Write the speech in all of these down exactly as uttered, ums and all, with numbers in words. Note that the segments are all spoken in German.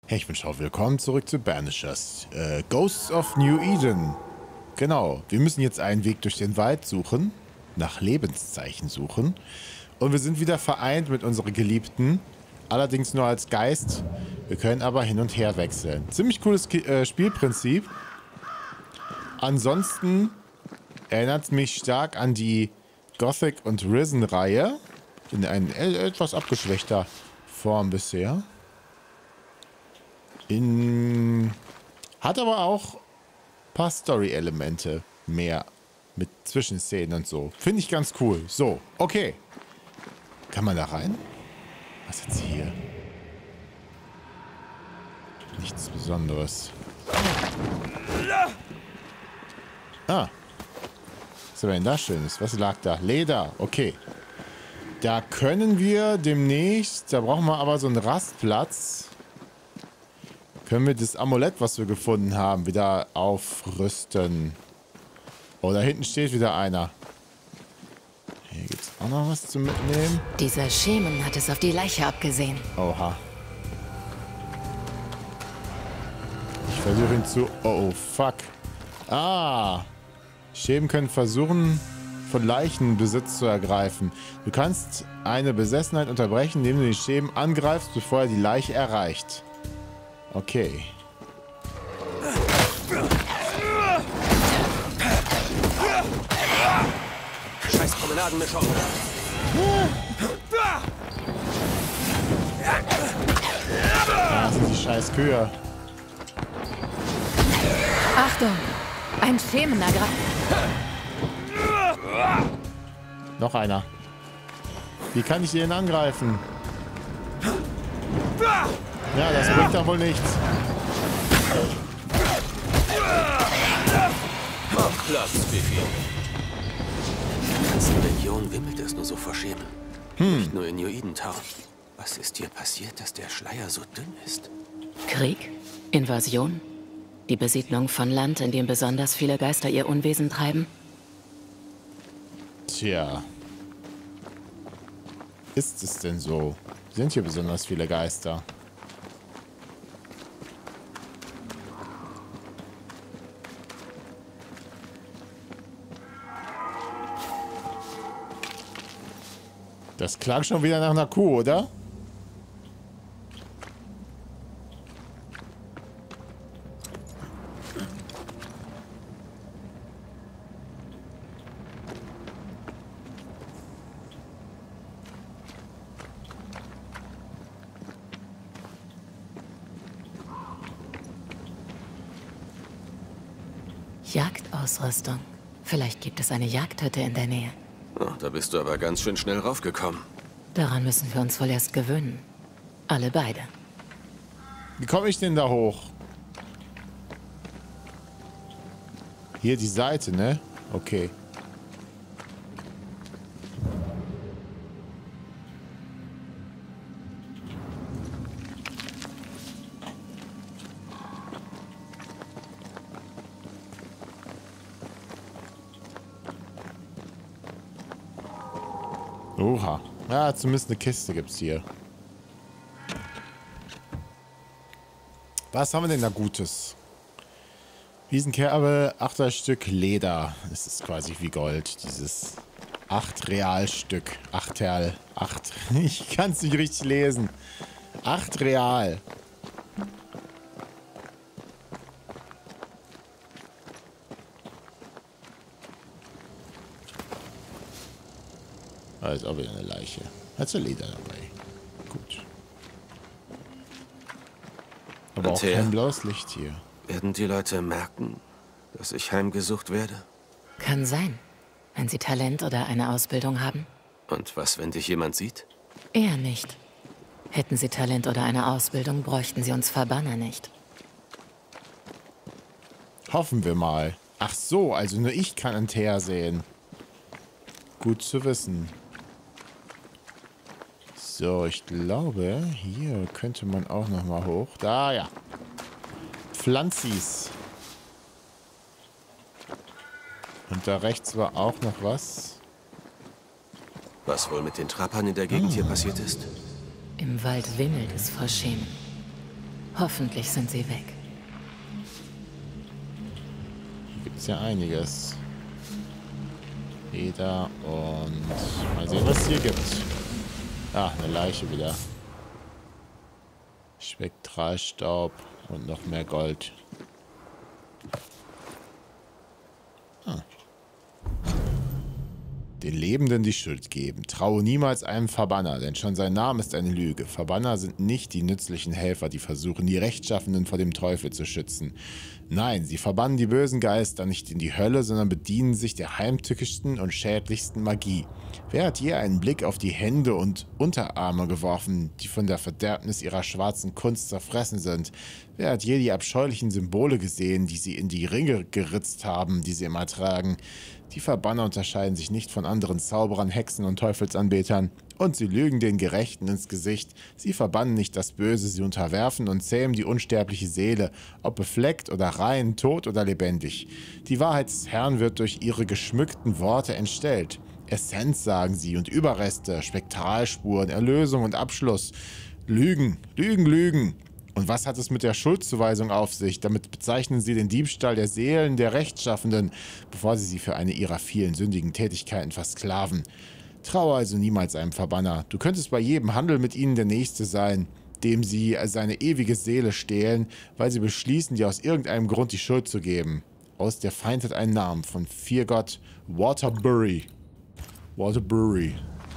Hey, ich bin Schau, willkommen zurück zu Banishers. Äh, Ghosts of New Eden. Genau, wir müssen jetzt einen Weg durch den Wald suchen, nach Lebenszeichen suchen. Und wir sind wieder vereint mit unserer Geliebten, allerdings nur als Geist. Wir können aber hin und her wechseln. Ziemlich cooles äh, Spielprinzip. Ansonsten erinnert es mich stark an die Gothic und Risen-Reihe. In einer etwas abgeschwächter Form bisher. In, hat aber auch ein paar Story-Elemente mehr mit Zwischenszenen und so. Finde ich ganz cool. So, okay. Kann man da rein? Was jetzt hier? Nichts Besonderes. Ah. Was war denn da Schönes? Was lag da? Leder. Okay. Da können wir demnächst, da brauchen wir aber so einen Rastplatz. Können wir das Amulett, was wir gefunden haben, wieder aufrüsten. Oh, da hinten steht wieder einer. Hier gibt es auch noch was zu mitnehmen. Dieser Schemen hat es auf die Leiche abgesehen. Oha. Ich versuche ihn zu... Oh, fuck. Ah. Schemen können versuchen, von Leichen Besitz zu ergreifen. Du kannst eine Besessenheit unterbrechen, indem du den Schemen angreifst, bevor er die Leiche erreicht. Okay. Scheiß Promenadenmischung. Da sind die scheiß Kühe. Achtung! Ein Schemen ergreift. Noch einer. Wie kann ich den angreifen? Ja, das bringt doch wohl nichts. Mach Platz, Bifi. In der ganzen Region wimmelt es nur so vor Schemen. Hm. Nicht nur in New Eden Town. Was ist hier passiert, dass der Schleier so dünn ist? Krieg? Invasion? Die Besiedlung von Land, in dem besonders viele Geister ihr Unwesen treiben? Tja. Ist es denn so? Sind hier besonders viele Geister? Das klang schon wieder nach einer Kuh, oder? Jagdausrüstung. Vielleicht gibt es eine Jagdhütte in der Nähe. Oh, da bist du aber ganz schön schnell raufgekommen. Daran müssen wir uns wohl erst gewöhnen. Alle beide. Wie komme ich denn da hoch? Hier die Seite, ne? Okay. Oha. Ja, zumindest eine Kiste gibt's hier. Was haben wir denn da Gutes? Riesenkerbe, achter Stück Leder. Es ist quasi wie Gold. Dieses acht Realstück. Acht Real. Acht. Ich kann es nicht richtig lesen. Acht Real. Da ist auch wieder eine Leiche. Hat so Leder dabei. Gut. Aber auch kein blaues Licht hier. Werden die Leute merken, dass ich heimgesucht werde? Kann sein, wenn sie Talent oder eine Ausbildung haben. Und was, wenn dich jemand sieht? Eher nicht. Hätten sie Talent oder eine Ausbildung, bräuchten sie uns Verbanner nicht. Hoffen wir mal. Ach so, also nur ich kann Antea sehen. Gut zu wissen. So, ich glaube, hier könnte man auch noch mal hoch. Da, ja. Pflanzis. Und da rechts war auch noch was. Was wohl mit den Trappern in der Gegend ah. hier passiert ist? Im Wald wimmelt es vor Schemen. Hoffentlich sind sie weg. Hier gibt es ja einiges. Leder und mal sehen, was es hier gibt. Ah, eine Leiche wieder. Spektralstaub und noch mehr Gold. Ah. Den Lebenden die Schuld geben. Traue niemals einem Verbanner, denn schon sein Name ist eine Lüge. Verbanner sind nicht die nützlichen Helfer, die versuchen, die Rechtschaffenden vor dem Teufel zu schützen. Nein, sie verbannen die bösen Geister nicht in die Hölle, sondern bedienen sich der heimtückischsten und schädlichsten Magie. Wer hat je einen Blick auf die Hände und Unterarme geworfen, die von der Verderbnis ihrer schwarzen Kunst zerfressen sind? Wer hat je die abscheulichen Symbole gesehen, die sie in die Ringe geritzt haben, die sie immer tragen? Die Verbanner unterscheiden sich nicht von anderen Zauberern, Hexen und Teufelsanbetern. Und sie lügen den Gerechten ins Gesicht. Sie verbannen nicht das Böse, sie unterwerfen und zähmen die unsterbliche Seele, ob befleckt oder rein, tot oder lebendig. Die Wahrheit des Herrn wird durch ihre geschmückten Worte entstellt. Essenz, sagen sie, und Überreste, Spektralspuren, Erlösung und Abschluss. Lügen, Lügen, Lügen. Und was hat es mit der Schuldzuweisung auf sich? Damit bezeichnen sie den Diebstahl der Seelen der Rechtschaffenden, bevor sie sie für eine ihrer vielen sündigen Tätigkeiten versklaven. Traue also niemals einem Verbanner. Du könntest bei jedem Handel mit ihnen der Nächste sein, dem sie seine ewige Seele stehlen, weil sie beschließen, dir aus irgendeinem Grund die Schuld zu geben. Aus der Feind hat einen Namen, von Viergott Waterbury. Waterbury.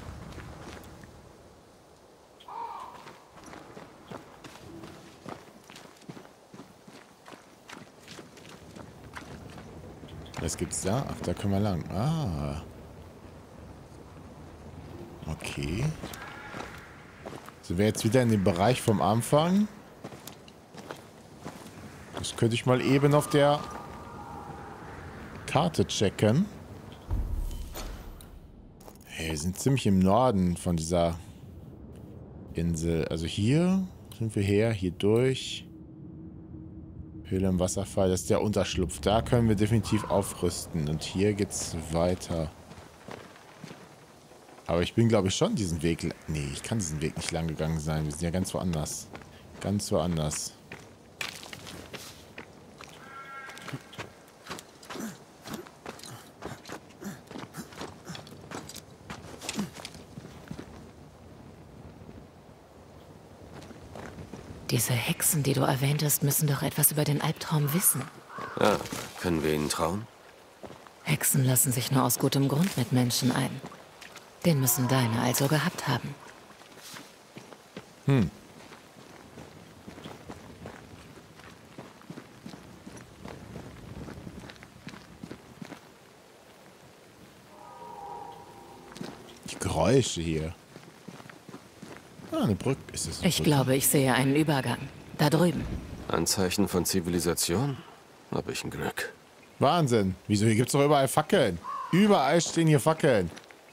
Was gibt's da? Ach, da können wir lang. Ah. Okay. Sind wir jetzt wieder in dem Bereich vom Anfang? Das könnte ich mal eben auf der Karte checken. Hey, wir sind ziemlich im Norden von dieser Insel. Also hier sind wir her, hier durch. Höhle im Wasserfall, das ist der Unterschlupf. Da können wir definitiv aufrüsten. Und hier geht's weiter. Aber ich bin, glaube ich, schon diesen Weg... Nee, ich kann diesen Weg nicht lang gegangen sein. Wir sind ja ganz woanders. Ganz woanders. Diese Hexen, die du erwähntest, müssen doch etwas über den Albtraum wissen. Ja, können wir ihnen trauen? Hexen lassen sich nur aus gutem Grund mit Menschen ein. Den müssen deine also gehabt haben. Hm. Die Geräusche hier. Ah, eine Brücke. Ist das eine Ich Brücke? glaube, ich sehe einen Übergang. Da drüben. Anzeichen von Zivilisation? Hab ich ein Glück. Wahnsinn. Wieso? Hier gibt es doch überall Fackeln. Überall stehen hier Fackeln.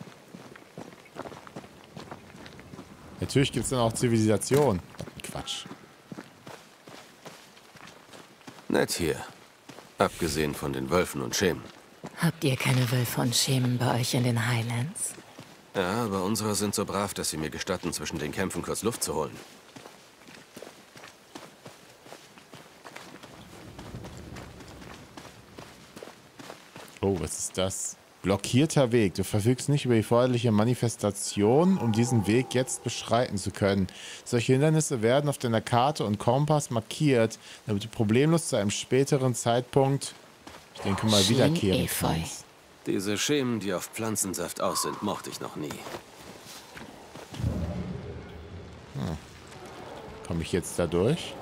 Natürlich gibt es dann auch Zivilisation. Quatsch. Nett hier. Abgesehen von den Wölfen und Schemen. Habt ihr keine Wölfe und Schemen bei euch in den Highlands? Ja, aber unsere sind so brav, dass sie mir gestatten, zwischen den Kämpfen kurz Luft zu holen. Oh, was ist das? Blockierter Weg. Du verfügst nicht über die erforderliche Manifestation, um diesen Weg jetzt beschreiten zu können. Solche Hindernisse werden auf deiner Karte und Kompass markiert, damit du problemlos zu einem späteren Zeitpunkt, ich denke mal, wiederkehren kannst. Diese Schemen, die auf Pflanzensaft aus sind, mochte ich noch nie. Hm. Komme ich jetzt da durch?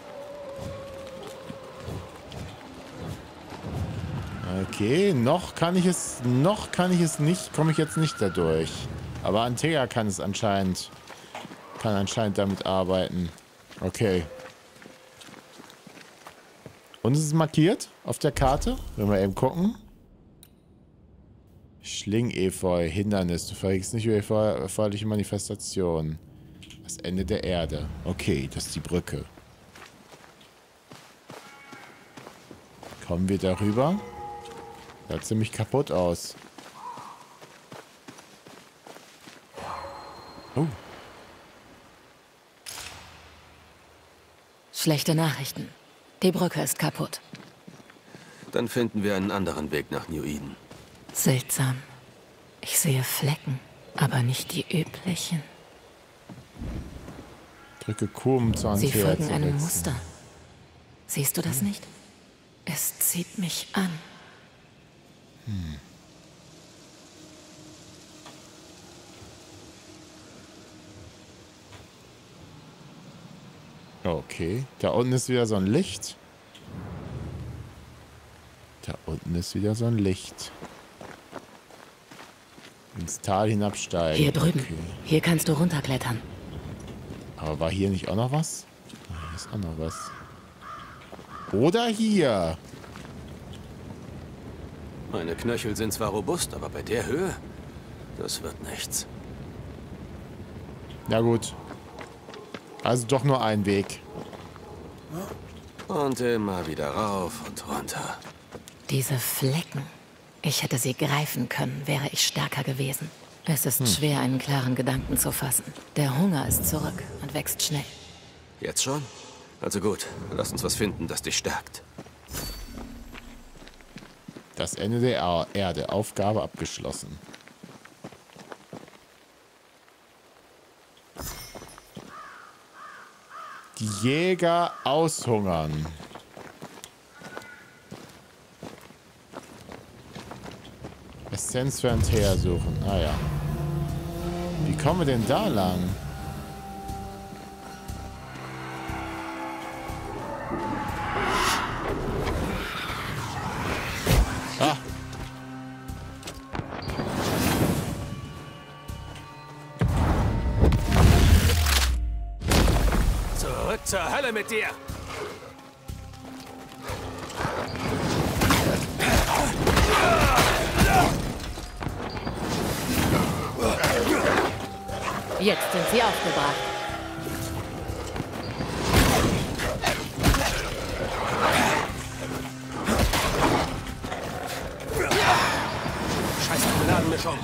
Okay, noch kann ich es, noch kann ich es nicht, komme ich jetzt nicht da durch. Aber Antea kann es anscheinend, kann anscheinend damit arbeiten. Okay. Und es ist markiert auf der Karte, wenn wir eben gucken. Schlingefeu, Hindernis, du verriegst nicht über die erforderliche Manifestation. Das Ende der Erde. Okay, das ist die Brücke. Kommen wir darüber? Sieht ziemlich kaputt aus. Oh. Schlechte Nachrichten. Die Brücke ist kaputt. Dann finden wir einen anderen Weg nach New Eden. Seltsam. Ich sehe Flecken, aber nicht die üblichen. Drücke Q, um zu Sie Antier folgen zu einem wechseln. Muster. Siehst du das nicht? Es zieht mich an. Hm. Okay, da unten ist wieder so ein Licht. Da unten ist wieder so ein Licht. Ins Tal hinabsteigen. Hier drüben. Okay. Hier kannst du runterklettern. Aber war hier nicht auch noch was? Ah, hier ist auch noch was. Oder hier. Meine Knöchel sind zwar robust, aber bei der Höhe, das wird nichts. Na gut. Also doch nur ein Weg. Und immer wieder rauf und runter. Diese Flecken. Ich hätte sie greifen können, wäre ich stärker gewesen. Es ist Hm. schwer, einen klaren Gedanken zu fassen. Der Hunger ist zurück und wächst schnell. Jetzt schon? Also gut, lass uns was finden, das dich stärkt. Das Ende der Er- Erde. Aufgabe abgeschlossen. Die Jäger aushungern. Essenz für ein Teer suchen. Ah ja. Wie kommen wir denn da lang? Ah. Zurück zur Hölle mit dir! Jetzt sind sie aufgebracht. Scheiß Granatenmischung!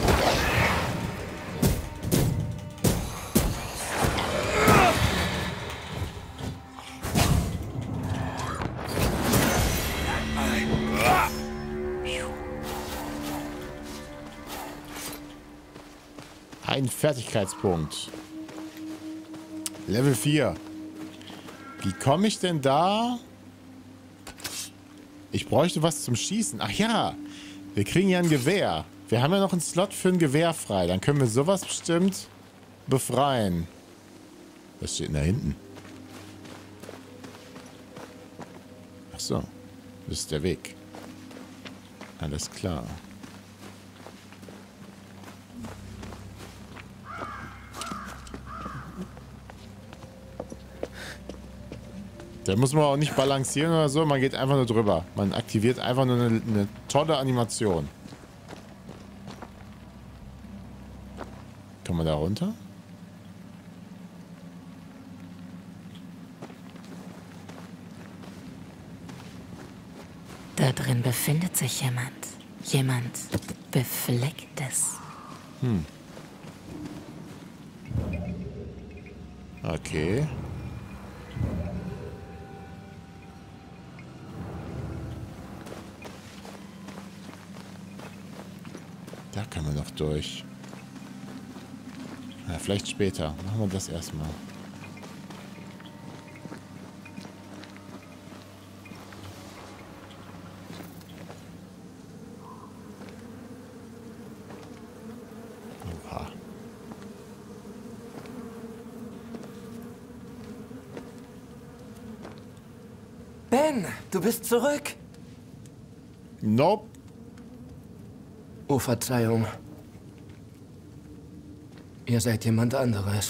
Ein Fertigkeitspunkt. Level vier. Wie komme ich denn da? Ich bräuchte was zum Schießen. Ach ja, wir kriegen ja ein Gewehr. Wir haben ja noch einen Slot für ein Gewehr frei. Dann können wir sowas bestimmt befreien. Was steht denn da hinten? Ach so, das ist der Weg. Alles klar. Da muss man auch nicht balancieren oder so, man geht einfach nur drüber. Man aktiviert einfach nur eine, eine tolle Animation. Kommen wir da runter? Da drin befindet sich jemand. Jemand Beflecktes. Hm. Okay. Da kann man noch durch. Ja, vielleicht später. Machen wir das erstmal. Oha. Ben, du bist zurück. Nope. Oh, Verzeihung. Ihr seid jemand anderes.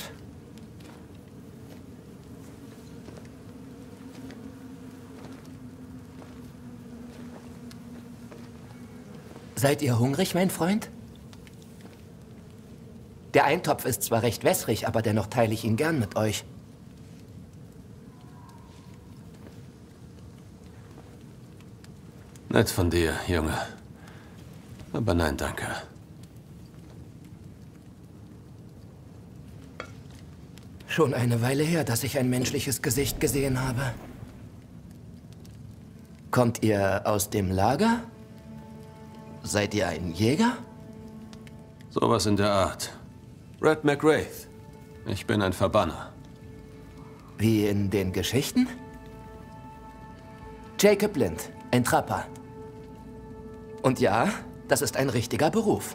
Seid ihr hungrig, mein Freund? Der Eintopf ist zwar recht wässrig, aber dennoch teile ich ihn gern mit euch. Nett von dir, Junge. Aber nein, danke. Schon eine Weile her, dass ich ein menschliches Gesicht gesehen habe. Kommt ihr aus dem Lager? Seid ihr ein Jäger? Sowas in der Art. Red McWraith. Ich bin ein Verbanner. Wie in den Geschichten? Jacob Lind, ein Trapper. Und ja, das ist ein richtiger Beruf.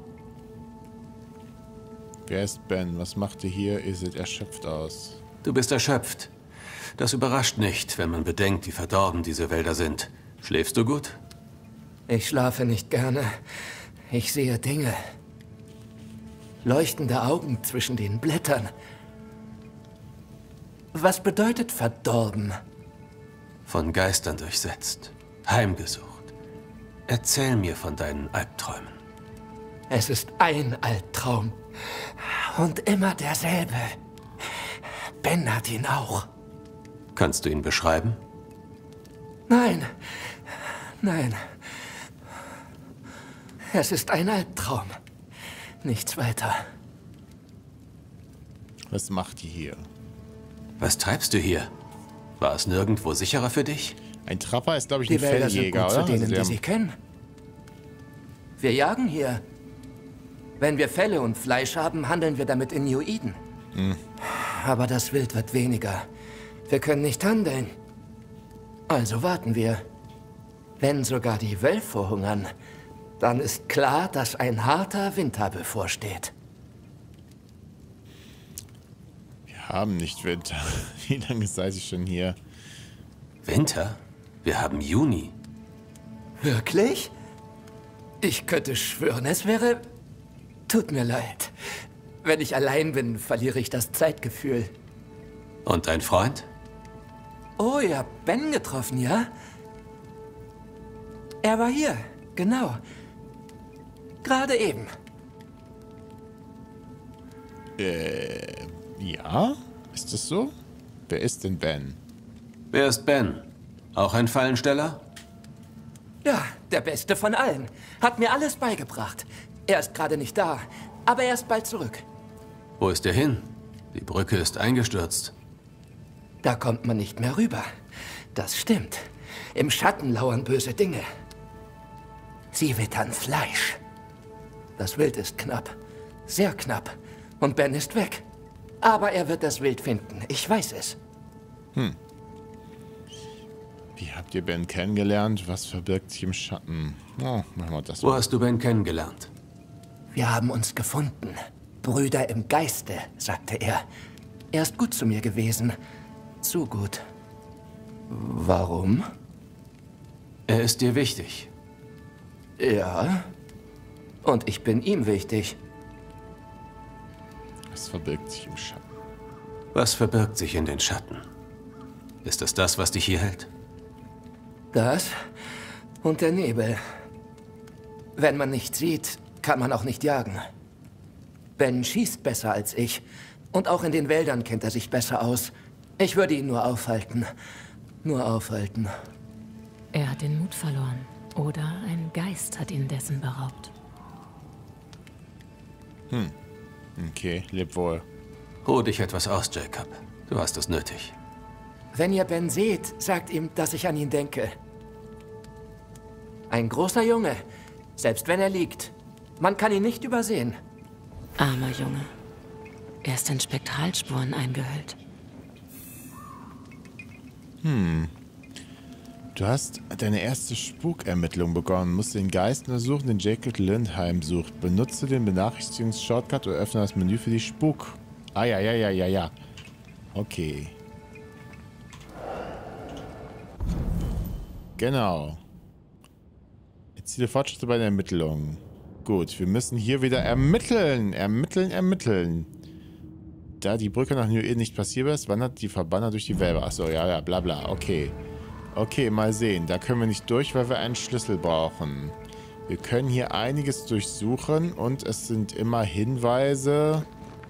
Wer ist Ben? Was macht ihr hier? Ihr seht erschöpft aus. Du bist erschöpft. Das überrascht nicht, wenn man bedenkt, wie verdorben diese Wälder sind. Schläfst du gut? Ich schlafe nicht gerne. Ich sehe Dinge. Leuchtende Augen zwischen den Blättern. Was bedeutet verdorben? Von Geistern durchsetzt. Heimgesucht. Erzähl mir von deinen Albträumen. Es ist ein Albtraum. Und immer derselbe. Ben hat ihn auch. Kannst du ihn beschreiben? Nein. Nein. Es ist ein Albtraum. Nichts weiter. Was macht ihr hier? Was treibst du hier? War es nirgendwo sicherer für dich? Ein Trapper ist, glaube ich, ein Die Wälder sind Felljäger, gut oder? zu denen, Also die der- sie kennen. Wir jagen hier. Wenn wir Felle und Fleisch haben, handeln wir damit in New Eden. Hm. Aber das Wild wird weniger. Wir können nicht handeln. Also warten wir. Wenn sogar die Wölfe hungern, dann ist klar, dass ein harter Winter bevorsteht. Wir haben nicht Winter. Wie lange seid ihr schon hier? Winter? Wir haben Juni. Wirklich? Ich könnte schwören, es wäre... Tut mir leid. Wenn ich allein bin, verliere ich das Zeitgefühl. Und dein Freund? Oh, ihr habt Ben getroffen, ja? Er war hier, genau. Gerade eben. Äh, ja? Ist das so? Wer ist denn Ben? Wer ist Ben? Auch ein Fallensteller? Ja, der Beste von allen. Hat mir alles beigebracht. Er ist gerade nicht da, aber er ist bald zurück. Wo ist er hin? Die Brücke ist eingestürzt. Da kommt man nicht mehr rüber. Das stimmt. Im Schatten lauern böse Dinge. Sie wittern Fleisch. Das Wild ist knapp. Sehr knapp. Und Ben ist weg. Aber er wird das Wild finden. Ich weiß es. Hm. Wie habt ihr Ben kennengelernt? Was verbirgt sich im Schatten? Oh, machen wir das Wo mal. hast du Ben kennengelernt? Wir haben uns gefunden. Brüder im Geiste, sagte er. Er ist gut zu mir gewesen. Zu gut. Warum? Er ist dir wichtig. Ja. Und ich bin ihm wichtig. Was verbirgt sich im Schatten? Was verbirgt sich in den Schatten? Ist es das, was dich hier hält? Das und der Nebel. Wenn man nicht sieht, kann man auch nicht jagen. Ben schießt besser als ich. Und auch in den Wäldern kennt er sich besser aus. Ich würde ihn nur aufhalten. Nur aufhalten. Er hat den Mut verloren. Oder ein Geist hat ihn dessen beraubt. Hm. Okay, leb wohl. Ruh dich etwas aus, Jacob. Du hast es nötig. Wenn ihr Ben seht, sagt ihm, dass ich an ihn denke. Ein großer Junge, selbst wenn er liegt. Man kann ihn nicht übersehen. Armer Junge. Er ist in Spektralspuren eingehüllt. Hm. Du hast deine erste Spukermittlung begonnen. Musst den Geist untersuchen, den Jacob Lind heimsucht. Benutze den Benachrichtigungs-Shortcut oder öffne das Menü für die Spuk. Ah, ja, ja, ja, ja, ja. Okay. Genau. Erziele Fortschritte bei der Ermittlung. Gut, wir müssen hier wieder ermitteln. Ermitteln, ermitteln. Da die Brücke nach New Eden nicht passierbar ist, wandert die Verbanner durch die Wälder. Achso, ja, ja, bla bla. Okay. Okay, mal sehen. Da können wir nicht durch, weil wir einen Schlüssel brauchen. Wir können hier einiges durchsuchen und es sind immer Hinweise,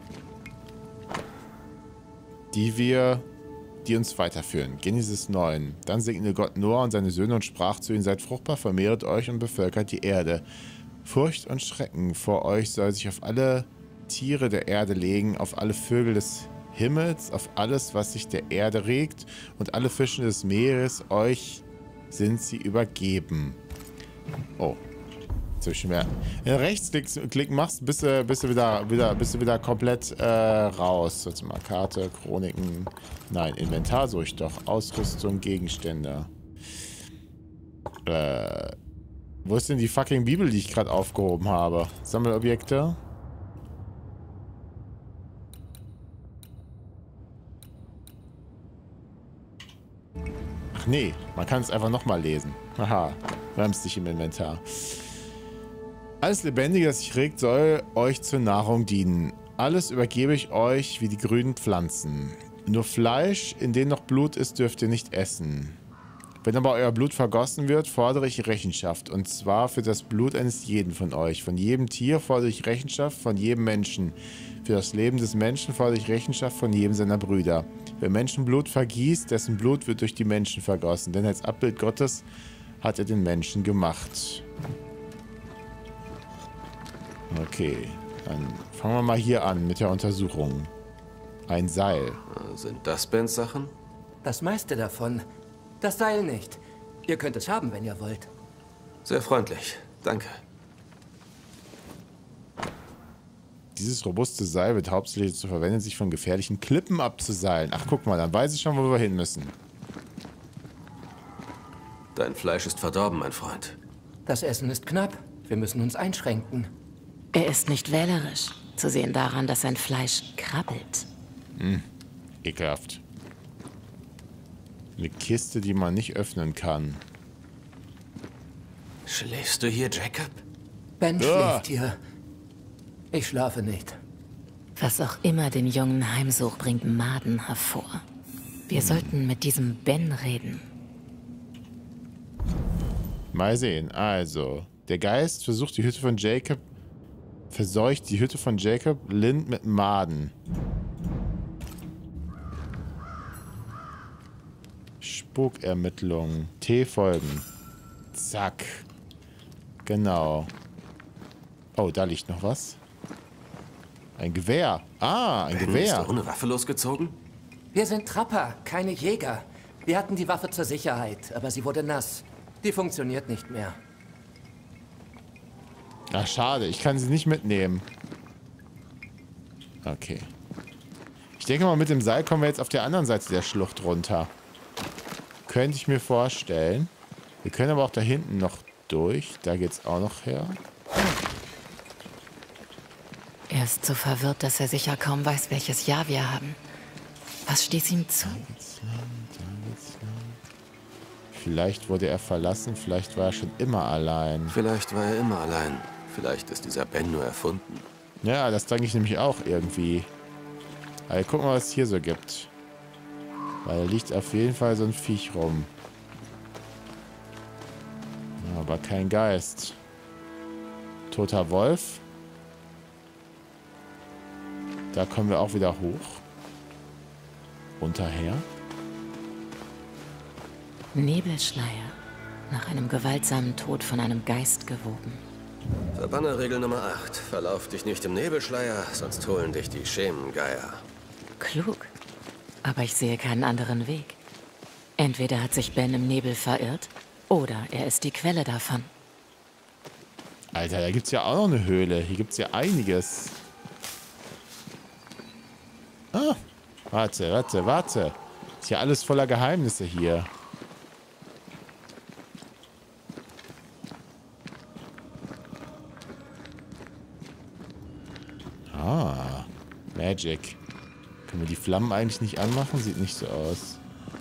die wir, die uns weiterführen. Genesis neun. Dann segnete Gott Noah und seine Söhne und sprach zu ihnen: Seid fruchtbar, vermehret euch und bevölkert die Erde. Furcht und Schrecken vor euch soll sich auf alle Tiere der Erde legen, auf alle Vögel des Himmels, auf alles, was sich der Erde regt, und alle Fische des Meeres, euch sind sie übergeben. Oh. Zwischen mehr. Wenn du Rechtsklick Klick machst, bist du, bist du wieder, wieder, bist du wieder komplett äh, raus. Warte mal, Karte, Chroniken. Nein, Inventar suche ich doch. Ausrüstung, Gegenstände. Äh, wo ist denn die fucking Bibel, die ich gerade aufgehoben habe? Sammelobjekte. Ach nee, man kann es einfach nochmal lesen. Haha, bremst dich im Inventar. Alles Lebendige, das sich regt, soll euch zur Nahrung dienen. Alles übergebe ich euch wie die grünen Pflanzen. Nur Fleisch, in dem noch Blut ist, dürft ihr nicht essen. Wenn aber euer Blut vergossen wird, fordere ich Rechenschaft. Und zwar für das Blut eines jeden von euch. Von jedem Tier fordere ich Rechenschaft, von jedem Menschen. Für das Leben des Menschen fordere ich Rechenschaft von jedem seiner Brüder. Wer Menschenblut vergießt, dessen Blut wird durch die Menschen vergossen. Denn als Abbild Gottes hat er den Menschen gemacht. Okay, dann fangen wir mal hier an mit der Untersuchung. Ein Seil. Sind das Bens Sachen? Das meiste davon. Das Seil nicht. Ihr könnt es haben, wenn ihr wollt. Sehr freundlich. Danke. Dieses robuste Seil wird hauptsächlich dazu verwendet, sich von gefährlichen Klippen abzuseilen. Ach, guck mal, dann weiß ich schon, wo wir hin müssen. Dein Fleisch ist verdorben, mein Freund. Das Essen ist knapp. Wir müssen uns einschränken. Er ist nicht wählerisch, zu sehen daran, dass sein Fleisch krabbelt. Hm, ekelhaft. Eine Kiste, die man nicht öffnen kann. Schläfst du hier, Jacob? Ben Ja. schläft hier. Ich schlafe nicht. Was auch immer den Jungen heimsucht, bringt Maden hervor. Wir sollten mit diesem Ben reden. Mal sehen. Also, der Geist versucht die Hütte von Jacob, verseucht die Hütte von Jacob Lind mit Maden. Spukermittlungen. T folgen. Zack. Genau. Oh, da liegt noch was. Ein Gewehr. Ah, ein Ben, Gewehr. ist er ohne Waffe losgezogen? Wir sind Trapper, keine Jäger. Wir hatten die Waffe zur Sicherheit, aber sie wurde nass. Die funktioniert nicht mehr. Ach, schade. Ich kann sie nicht mitnehmen. Okay. Ich denke mal, mit dem Seil kommen wir jetzt auf der anderen Seite der Schlucht runter. Könnte ich mir vorstellen. Wir können aber auch da hinten noch durch. Da geht's auch noch her. Er ist so verwirrt, dass er sicher kaum weiß, welches Jahr wir haben. Was stieß ihm zu? Vielleicht wurde er verlassen, vielleicht war er schon immer allein. Vielleicht war er immer allein. Vielleicht ist dieser Ben nur erfunden. Ja, das denke ich nämlich auch irgendwie. Aber gucken wir mal, was es hier so gibt. Weil da liegt auf jeden Fall so ein Viech rum. Ja, aber kein Geist. Toter Wolf. Da kommen wir auch wieder hoch. Unterher. Nebelschleier. Nach einem gewaltsamen Tod von einem Geist gewoben. Verbannerregel Nummer acht. Verlauf dich nicht im Nebelschleier, sonst holen dich die Schemengeier. Klug. Aber ich sehe keinen anderen Weg. Entweder hat sich Ben im Nebel verirrt, oder er ist die Quelle davon. Alter, da gibt's ja auch noch eine Höhle. Hier gibt's ja einiges. Ah, warte, warte, warte. Ist ja alles voller Geheimnisse hier. Ah, Magic. Können wir die Flammen eigentlich nicht anmachen? Sieht nicht so aus.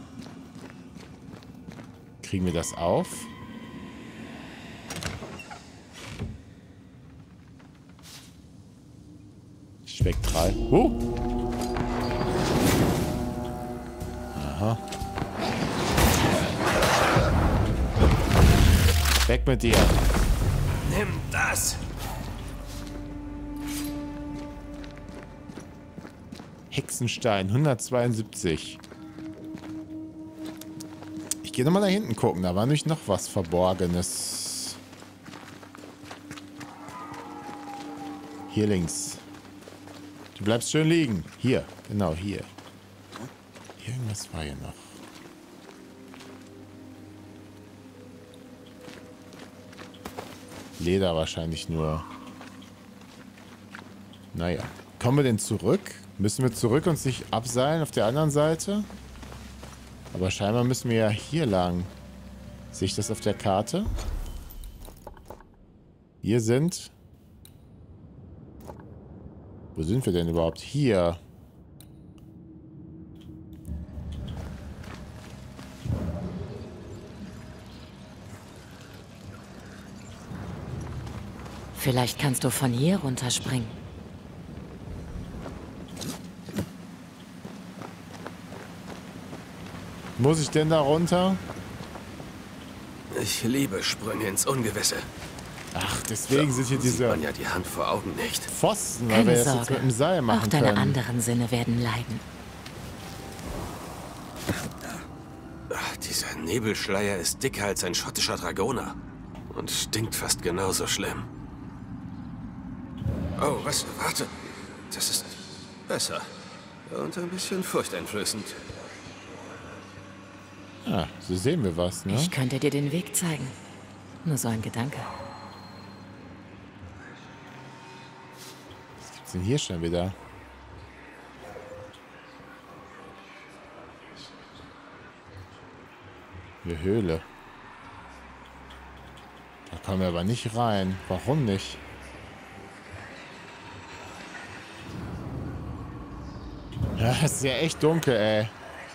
Kriegen wir das auf? Spektral. Oh! Aha. Weg mit dir. Nimm das! Hexenstein, hundertzweiundsiebzig. Ich gehe nochmal da hinten gucken. Da war nämlich noch was Verborgenes. Hier links. Du bleibst schön liegen. Hier, genau hier. Irgendwas war hier noch. Leder wahrscheinlich nur. Naja. Kommen wir denn zurück? Müssen wir zurück uns nicht abseilen auf der anderen Seite? Aber scheinbar müssen wir ja hier lang. Sehe ich das auf der Karte? Hier sind... Wo sind wir denn überhaupt? Hier. Vielleicht kannst du von hier runterspringen. Muss ich denn da runter? Ich liebe Sprünge ins Ungewisse. Ach, deswegen sind hier Sieht diese man ja die Hand vor Augen nicht. Pfosten, weil Keine wir das jetzt Sorge. mit dem Seil machen Auch deine können. anderen Sinne werden leiden. Ach, dieser Nebelschleier ist dicker als ein schottischer Dragoner. Und stinkt fast genauso schlimm. Oh, was? Warte. Das ist besser. Und ein bisschen furchteinflößend. Ah, so sehen wir was, ne? Ich könnte dir den Weg zeigen. Nur so ein Gedanke. Was gibt's denn hier schon wieder? Eine Höhle. Da kommen wir aber nicht rein. Warum nicht? Ja, es ist ja echt dunkel, ey.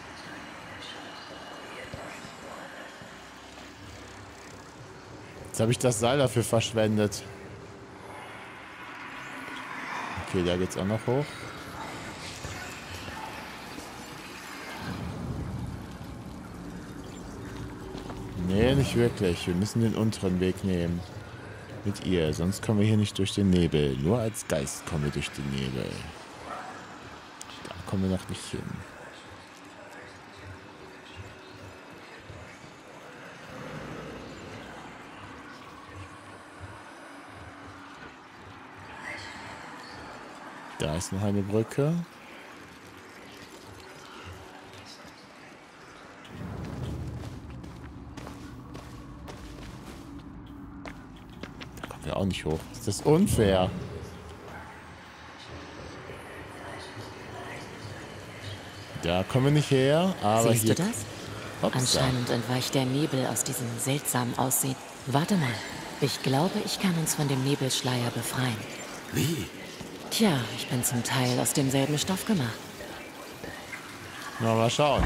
Jetzt habe ich das Seil dafür verschwendet. Okay, da geht's auch noch hoch. Nee, nicht wirklich. Wir müssen den unteren Weg nehmen. Mit ihr. Sonst kommen wir hier nicht durch den Nebel. Nur als Geist kommen wir durch den Nebel. Da kommen wir noch nicht hin. Da ist noch eine Brücke. Da kommen wir auch nicht hoch. Das ist unfair. Da kommen wir nicht her, aber Siehst hier... du das? Hopsa. Anscheinend entweicht der Nebel aus diesem seltsamen Aussehen. Warte mal. Ich glaube, ich kann uns von dem Nebelschleier befreien. Wie? Tja, ich bin zum Teil aus demselben Stoff gemacht. Na, mal schauen.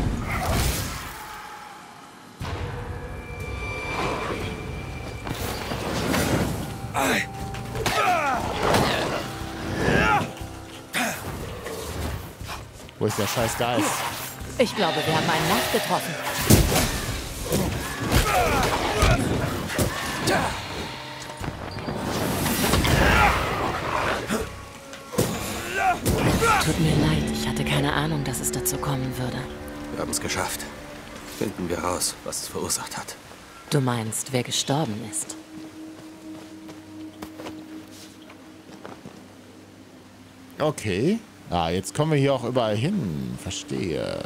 Wo ist der scheiß Geist? Ich glaube, wir haben einen Nerv getroffen. Tut mir leid, ich hatte keine Ahnung, dass es dazu kommen würde. Wir haben es geschafft. Finden wir raus, was es verursacht hat. Du meinst, wer gestorben ist? Okay. Ah, jetzt kommen wir hier auch überall hin. Verstehe.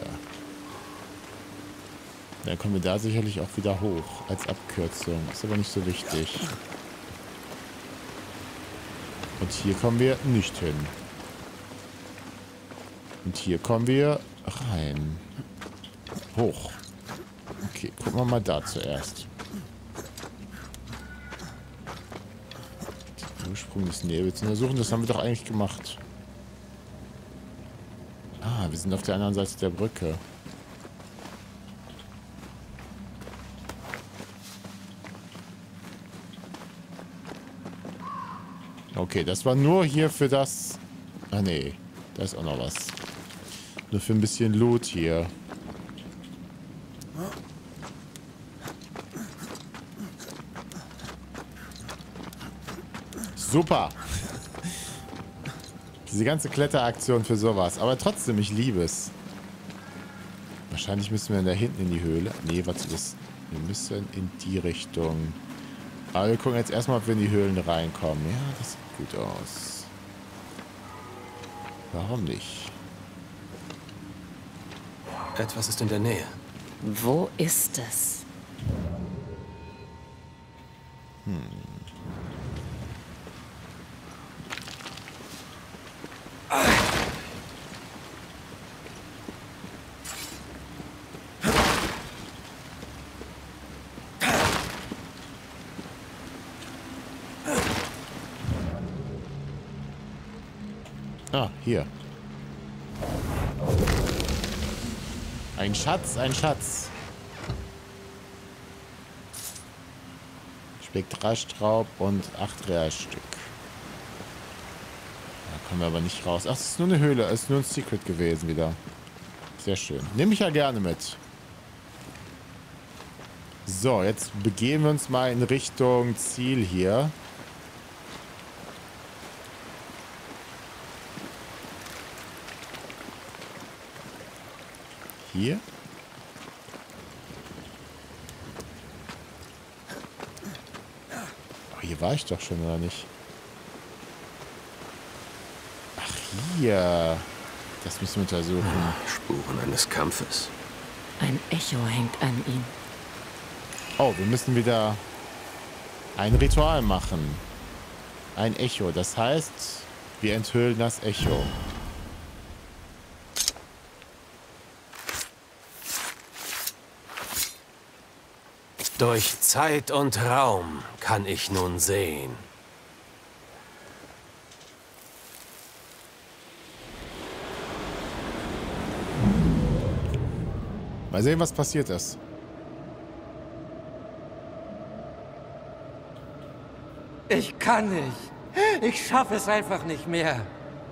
Dann kommen wir da sicherlich auch wieder hoch als Abkürzung. Ist aber nicht so wichtig. Und hier kommen wir nicht hin. Und hier kommen wir rein. Hoch. Okay, gucken wir mal da zuerst. Den Ursprung des Nebels untersuchen, das haben wir doch eigentlich gemacht. Ah, wir sind auf der anderen Seite der Brücke. Okay, das war nur hier für das... Ah, nee. Da ist auch noch was. Nur für ein bisschen Loot hier. Super. Diese ganze Kletteraktion für sowas. Aber trotzdem, ich liebe es. Wahrscheinlich müssen wir da hinten in die Höhle. Nee, warte, das... Wir müssen in die Richtung. Aber wir gucken jetzt erstmal, ob wir in die Höhlen reinkommen. Ja, das sieht gut aus. Warum nicht? Etwas ist in der Nähe. Wo ist es? Hm. Ah, hier. Ein Schatz, ein Schatz. Spektralstraub und acht Realstück. Da kommen wir aber nicht raus. Ach, es ist nur eine Höhle. Es ist nur ein Secret gewesen wieder. Sehr schön. Nehme ich ja gerne mit. So, jetzt begeben wir uns mal in Richtung Ziel hier. Hier? Oh, hier war ich doch schon, oder nicht? Ach, hier. Das müssen wir untersuchen. Spuren eines Kampfes. Ein Echo hängt an ihm. Oh, wir müssen wieder ein Ritual machen. Ein Echo. Das heißt, wir enthüllen das Echo. Durch Zeit und Raum kann ich nun sehen. Mal sehen, was passiert ist. Ich kann nicht. Ich schaffe es einfach nicht mehr.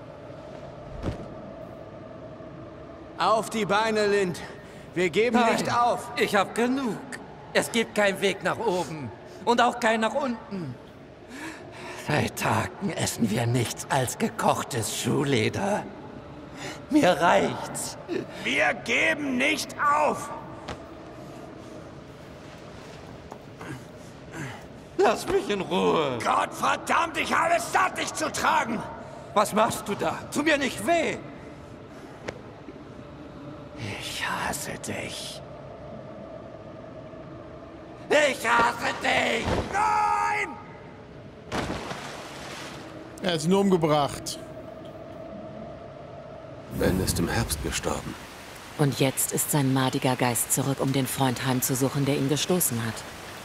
Auf die Beine, Lind. Wir geben Nein, nicht auf. Ich habe genug. Es gibt keinen Weg nach oben und auch keinen nach unten. Seit Tagen essen wir nichts als gekochtes Schuhleder. Mir reicht's. Wir geben nicht auf. Lass mich in Ruhe. Gott verdammt, ich habe es satt, dich zu tragen. Was machst du da? Tu mir nicht weh. Ich hasse dich. Ich hasse dich! Nein! Er ist nur umgebracht. Ben ist im Herbst gestorben. Und jetzt ist sein madiger Geist zurück, um den Freund heimzusuchen, der ihn gestoßen hat.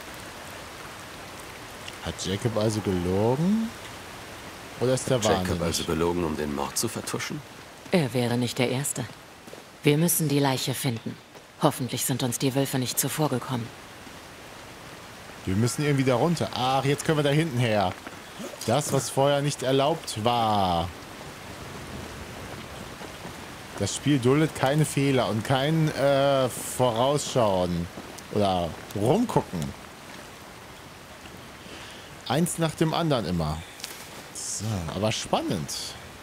Hat Jacob also gelogen? Oder ist der Jacob wahnsinnig? also gelogen, um den Mord zu vertuschen? Er wäre nicht der Erste. Wir müssen die Leiche finden. Hoffentlich sind uns die Wölfe nicht zuvorgekommen. Wir müssen irgendwie da runter. Ach, jetzt können wir da hinten her. Das, was vorher nicht erlaubt war. Das Spiel duldet keine Fehler und kein äh, Vorausschauen. Oder rumgucken. Eins nach dem anderen immer. So, aber spannend.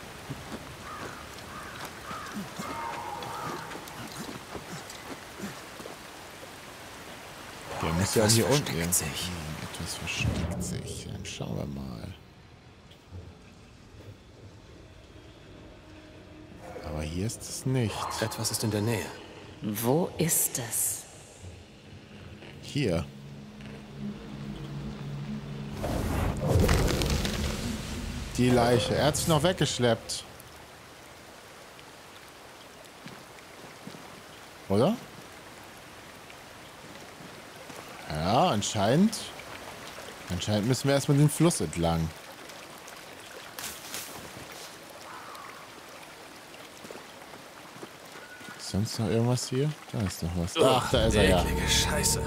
Der muss ja Etwas hier unten versteckt irgendwo. sich. Hm, etwas versteckt sich. Dann schauen wir mal. Aber hier ist es nicht. Etwas ist in der Nähe. Wo ist es? Hier. Die Leiche. Er hat sich noch weggeschleppt. Oder? Ja, anscheinend. Anscheinend müssen wir erstmal den Fluss entlang. Ist sonst noch irgendwas hier? Da ist noch was. Ach, da ist er ja. Eklige Scheiße.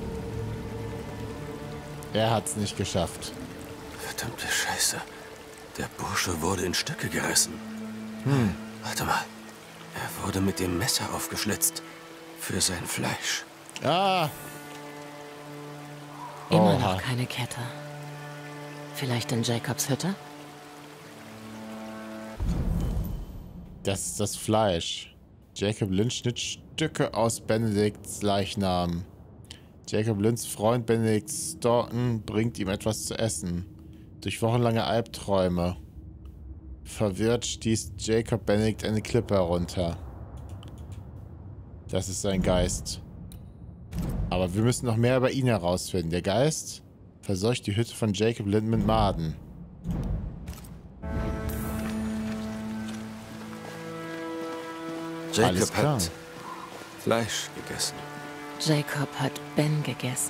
Er hat's nicht geschafft. Verdammte Scheiße. Der Bursche wurde in Stücke gerissen. Hm. Warte mal. Er wurde mit dem Messer aufgeschlitzt. Für sein Fleisch. Ah! Immer Oha. noch keine Kette. Vielleicht in Jacobs Hütte? Das ist das Fleisch. Jacob Lynch schnitt Stücke aus Benedikts Leichnam. Jacob Lynchs Freund Benedict Staunton bringt ihm etwas zu essen. Durch wochenlange Albträume Verwirrt stieß Jacob Benedict eine Klippe herunter. Das ist sein Geist. Aber wir müssen noch mehr über ihn herausfinden. Der Geist verseucht die Hütte von Jacob Lind mit Maden. Jacob hat Fleisch gegessen. Jacob hat Ben gegessen.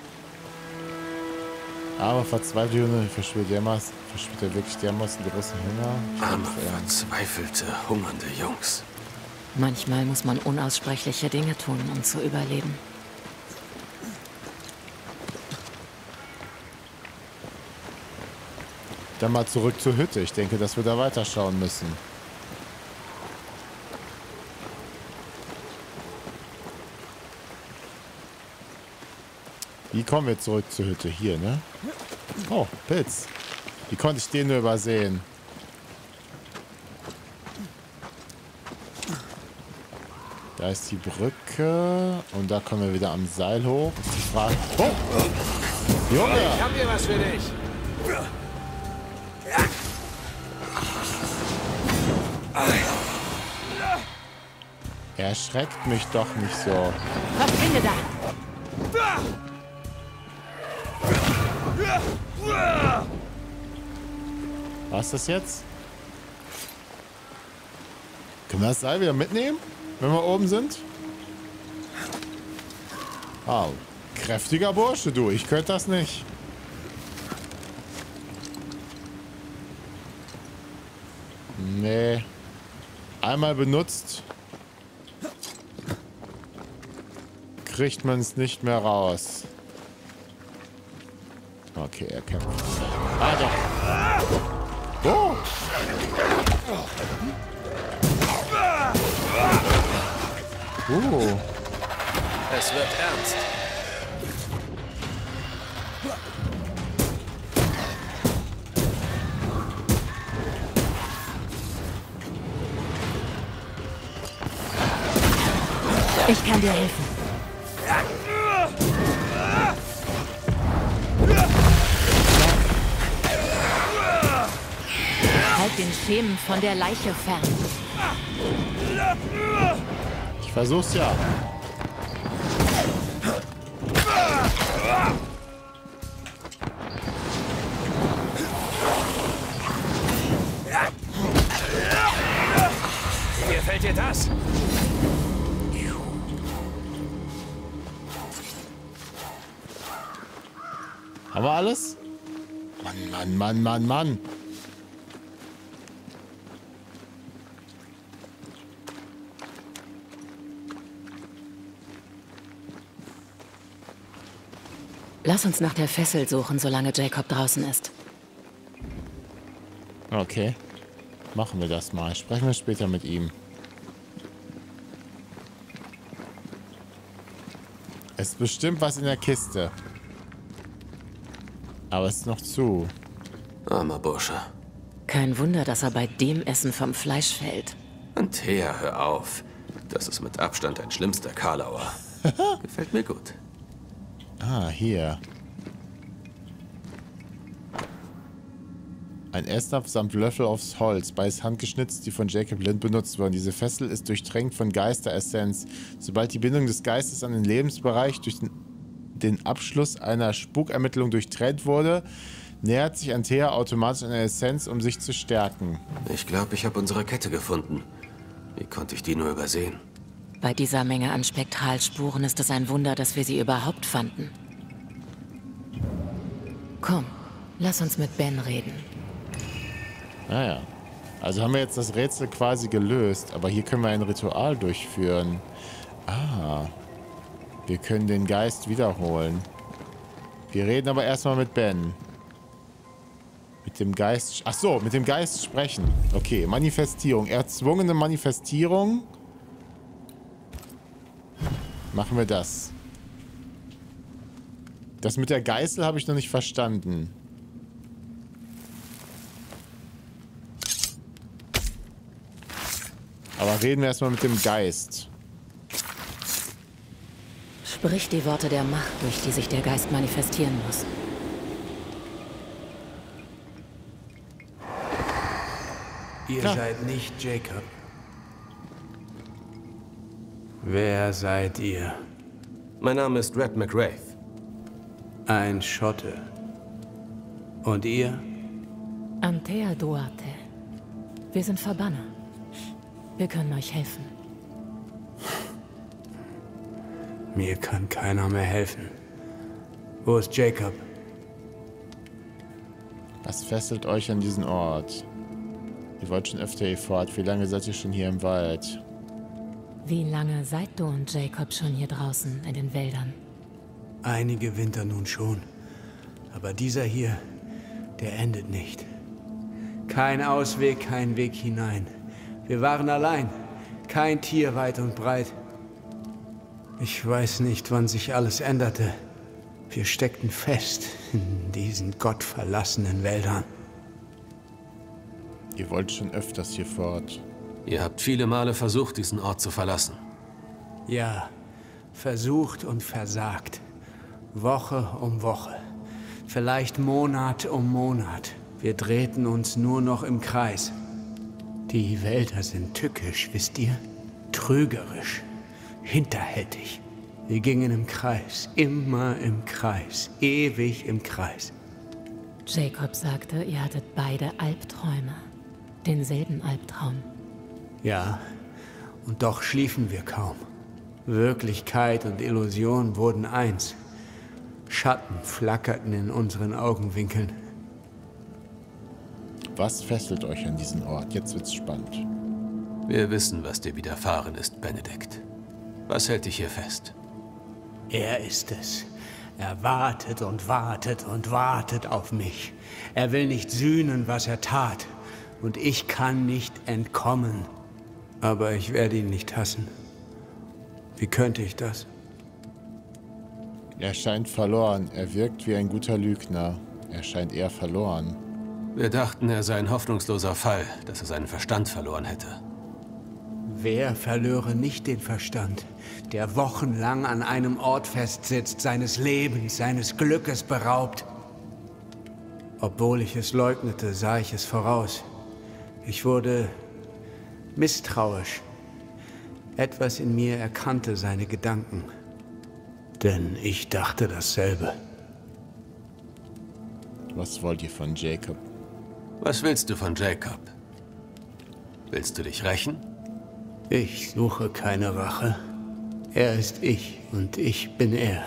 Aber verzweifelte Hunde verspürt dermaßen, verspürt er wirklich dermaßen großen Hunger. Arme, verzweifelte, hungernde Jungs. Manchmal muss man unaussprechliche Dinge tun, um zu überleben. Dann mal zurück zur Hütte. Ich denke, dass wir da weiterschauen müssen. Wie kommen wir zurück zur Hütte? Hier, ne? Oh, Pilz. Wie konnte ich den nur übersehen? Da ist die Brücke. Und da kommen wir wieder am Seil hoch. Ist die Frage... Oh! Junge! Ich hab hier was für dich. Erschreckt mich doch nicht so. Verschwinde da! Was ist das jetzt? Können wir das Seil wieder mitnehmen, wenn wir oben sind? Wow, kräftiger Bursche, du. Ich könnte das nicht. Nee. Einmal benutzt, kriegt man es nicht mehr raus. Okay, er kämpft. Ah, doch. Oh! Uh. Es wird ernst. Ich kann dir helfen. Halt den Schemen von der Leiche fern. Ich versuch's ja. Wie gefällt dir das? Haben wir alles? Mann, Mann, Mann, Mann, Mann. Lass uns nach der Fessel suchen, solange Jacob draußen ist. Okay. Machen wir das mal. Sprechen wir später mit ihm. Es ist bestimmt was in der Kiste. Aber es ist noch zu. Armer Bursche. Kein Wunder, dass er bei dem Essen vom Fleisch fällt. Antea, hör auf. Das ist mit Abstand dein schlimmster Karlauer. Gefällt mir gut. Ah, hier. Ein Essnapf samt Löffel aufs Holz, beides handgeschnitzt, die von Jacob Lind benutzt wurden. Diese Fessel ist durchtränkt von Geisteressenz. Sobald die Bindung des Geistes an den Lebensbereich durch den, den Abschluss einer Spukermittlung durchtrennt wurde, nähert sich Antea automatisch an der Essenz, um sich zu stärken. Ich glaube, ich habe unsere Kette gefunden. Wie konnte ich die nur übersehen? Bei dieser Menge an Spektralspuren ist es ein Wunder, dass wir sie überhaupt fanden. Komm, lass uns mit Ben reden. Naja, also haben wir jetzt das Rätsel quasi gelöst, aber hier können wir ein Ritual durchführen. Ah, wir können den Geist wiederholen. Wir reden aber erstmal mit Ben. Mit dem Geist... Ach so, mit dem Geist sprechen. Okay, Manifestierung. Erzwungene Manifestierung. Machen wir das. Das mit der Geißel habe ich noch nicht verstanden. Aber reden wir erstmal mit dem Geist. Sprich die Worte der Macht, durch die sich der Geist manifestieren muss. Ihr Klar. seid nicht Jacob. Wer seid ihr? Mein Name ist Red McWraith. Ein Schotte. Und ihr? Antea Duarte. Wir sind Verbanner. Wir können euch helfen. Mir kann keiner mehr helfen. Wo ist Jacob? Was fesselt euch an diesen Ort? Ihr wollt schon öfter hier fort. Wie lange seid ihr schon hier im Wald? Wie lange seid du und Jacob schon hier draußen in den Wäldern? Einige Winter nun schon. Aber dieser hier, der endet nicht. Kein Ausweg, kein Weg hinein. Wir waren allein. Kein Tier weit und breit. Ich weiß nicht, wann sich alles änderte. Wir steckten fest in diesen gottverlassenen Wäldern. Ihr wollt schon öfters hier fort. Ihr habt viele Male versucht, diesen Ort zu verlassen. Ja, versucht und versagt. Woche um Woche. Vielleicht Monat um Monat. Wir drehten uns nur noch im Kreis. Die Wälder sind tückisch, wisst ihr? Trügerisch. Hinterhältig. Wir gingen im Kreis. Immer im Kreis. Ewig im Kreis. Jacob sagte, ihr hattet beide Albträume. Denselben Albtraum. Ja, und doch schliefen wir kaum. Wirklichkeit und Illusion wurden eins. Schatten flackerten in unseren Augenwinkeln. Was fesselt euch an diesen Ort? Jetzt wird's spannend. Wir wissen, was dir widerfahren ist, Benedikt. Was hält dich hier fest? Er ist es. Er wartet und wartet und wartet auf mich. Er will nicht sühnen, was er tat. Und ich kann nicht entkommen. Aber ich werde ihn nicht hassen. Wie könnte ich das? Er scheint verloren. Er wirkt wie ein guter Lügner. Er scheint eher verloren. Wir dachten, er sei ein hoffnungsloser Fall, dass er seinen Verstand verloren hätte. Wer verlöre nicht den Verstand, der wochenlang an einem Ort festsitzt, seines Lebens, seines Glückes beraubt? Obwohl ich es leugnete, sah ich es voraus. Ich wurde misstrauisch. Etwas in mir erkannte seine Gedanken. Denn ich dachte dasselbe. Was wollt ihr von Jacob? Was willst du von Jacob? Willst du dich rächen? Ich suche keine Rache. Er ist ich und ich bin er.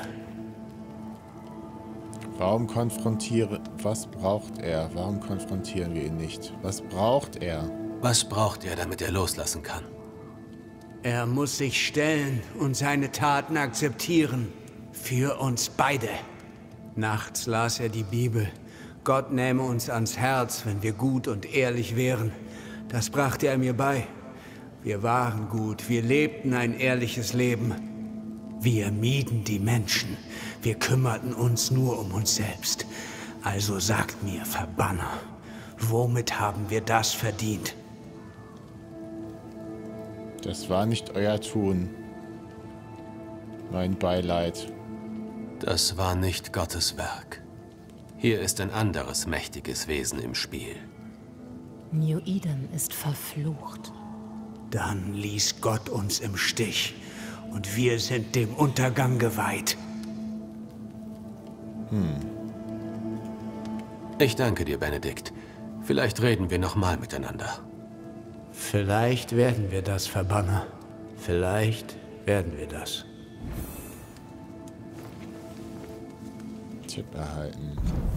Warum konfrontiere... Was braucht er? Warum konfrontieren wir ihn nicht? Was braucht er? Was braucht er, damit er loslassen kann? Er muss sich stellen und seine Taten akzeptieren. Für uns beide. Nachts las er die Bibel. Gott nähme uns ans Herz, wenn wir gut und ehrlich wären. Das brachte er mir bei. Wir waren gut, wir lebten ein ehrliches Leben. Wir mieden die Menschen. Wir kümmerten uns nur um uns selbst. Also sagt mir, Verbanner, womit haben wir das verdient? Das war nicht euer Tun. Mein Beileid. Das war nicht Gottes Werk. Hier ist ein anderes mächtiges Wesen im Spiel. New Eden ist verflucht. Dann ließ Gott uns im Stich und wir sind dem Untergang geweiht. Hm. Ich danke dir, Benedikt. Vielleicht reden wir noch mal miteinander. Vielleicht werden wir das, Verbanner. Vielleicht werden wir das. Tipp erhalten.